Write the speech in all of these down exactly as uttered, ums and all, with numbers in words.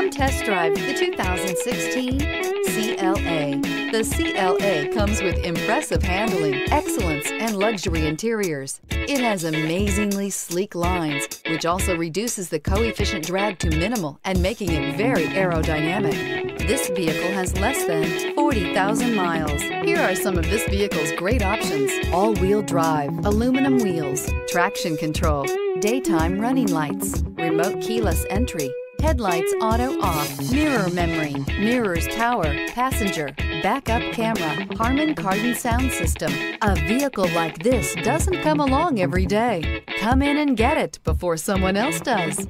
Come test drive the two thousand sixteen C L A. The C L A comes with impressive handling, excellence, and luxury interiors. It has amazingly sleek lines, which also reduces the coefficient drag to minimal and making it very aerodynamic. This vehicle has less than forty thousand miles. Here are some of this vehicle's great options: all-wheel drive, aluminum wheels, traction control, daytime running lights, remote keyless entry, headlights auto off, mirror memory, mirrors power, passenger, backup camera, Harman Kardon sound system. A vehicle like this doesn't come along every day. Come in and get it before someone else does.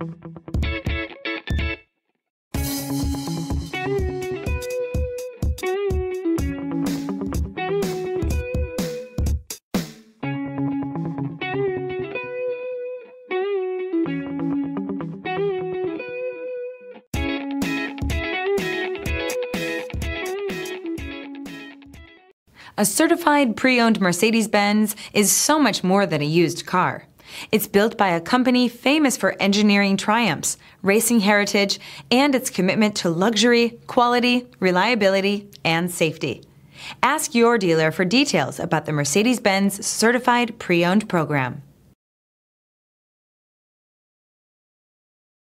A certified pre-owned Mercedes-Benz is so much more than a used car. It's built by a company famous for engineering triumphs, racing heritage, and its commitment to luxury, quality, reliability, and safety. Ask your dealer for details about the Mercedes-Benz Certified Pre-Owned program.